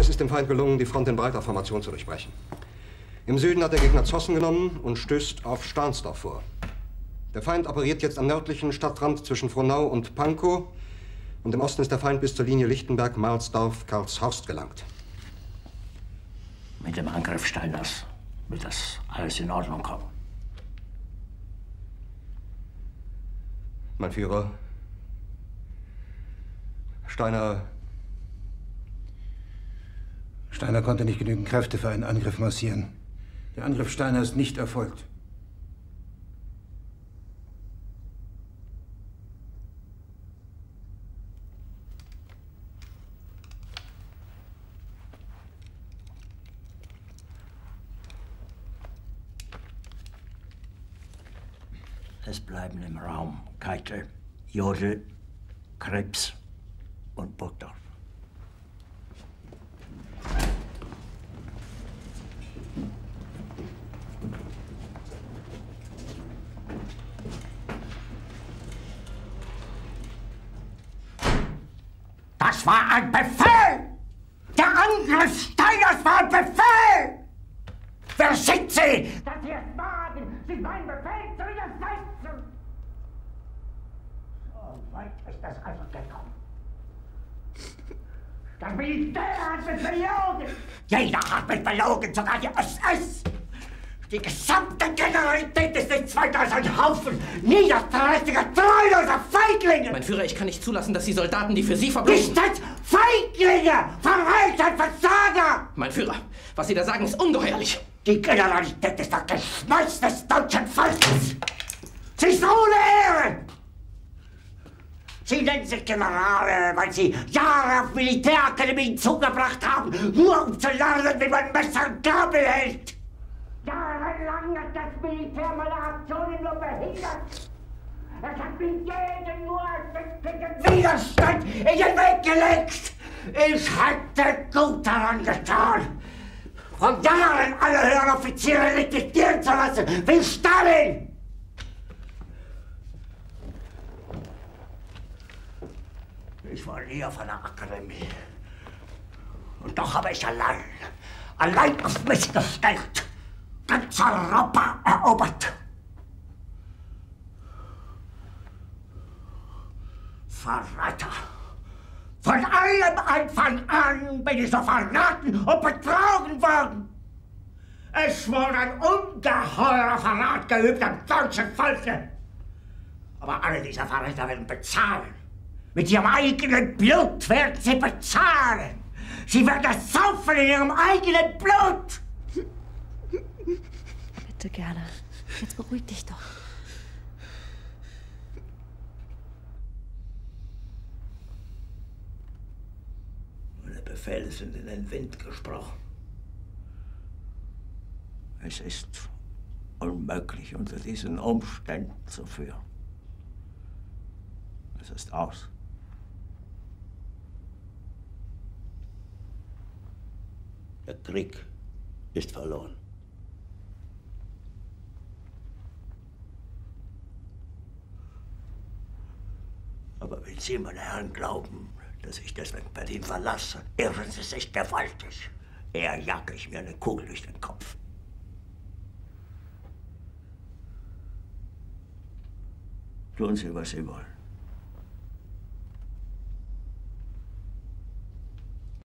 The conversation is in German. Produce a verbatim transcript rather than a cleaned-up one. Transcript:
Es ist dem Feind gelungen, die Front in breiter Formation zu durchbrechen. Im Süden hat der Gegner Zossen genommen und stößt auf Stahnsdorf vor. Der Feind operiert jetzt am nördlichen Stadtrand zwischen Frohnau und Pankow. Und im Osten ist der Feind bis zur Linie Lichtenberg-Marsdorf-Karlshorst gelangt. Mit dem Angriff Steiners wird das alles in Ordnung kommen. Mein Führer, Steiner... Steiner konnte nicht genügend Kräfte für einen Angriff massieren. Der Angriff Steiner ist nicht erfolgt. Es bleiben im Raum Keitel, Jodl, Krebs und Burgdorf. Das war ein Befehl! Der Angriff Steiners war ein Befehl! Wer sind Sie, dass Sie es wagen, sich meinen Befehl zu widersetzen? So weit ist das also gekommen. Das Militär hat mich belogen! Jeder hat mich belogen, sogar die S S! Die gesamte Generalität ist nichts weiter als ein Haufen niederträchtiger, treuloser Feiglinge! Mein Führer, ich kann nicht zulassen, dass die Soldaten, die für Sie verbringen... Nicht als Feiglinge! Verreiter, Versager! Mein Führer, was Sie da sagen, ist ungeheuerlich! Die Generalität ist das Geschmeiß des deutschen Volkes! Sie ist ohne Ehre! Sie nennen sich Generale, weil Sie Jahre auf Militärakademien zugebracht haben, nur um zu lernen, wie man Messer und Gabel hält! Jahrelang hat das Militär meine Aktionen nur behindert. Es hat mir jeden nur ersichtlichen Widerstand in den Weg gelegt. Ich hätte gut daran getan, von Jahren alle höheren Offiziere liquidieren zu lassen, wie Stalin. Ich war nie auf einer Akademie. Und doch habe ich allein, allein auf mich gestellt, ganz Europa erobert. Verräter! Von allem Anfang an bin ich so verraten und betrogen worden. Es wurde ein ungeheurer Verrat geübt am deutschen Volke. Aber alle diese Verräter werden bezahlen. Mit ihrem eigenen Blut werden sie bezahlen. Sie werden es saufen in ihrem eigenen Blut. Bitte gerne. Jetzt beruhig dich doch. Meine Befehle sind in den Wind gesprochen. Es ist unmöglich, unter diesen Umständen zu führen. Es ist aus. Der Krieg ist verloren. Aber wenn Sie, meine Herren, glauben, dass ich deswegen Berlin verlasse, irren Sie sich gewaltig. Eher jage ich mir eine Kugel durch den Kopf. Tun Sie, was Sie wollen.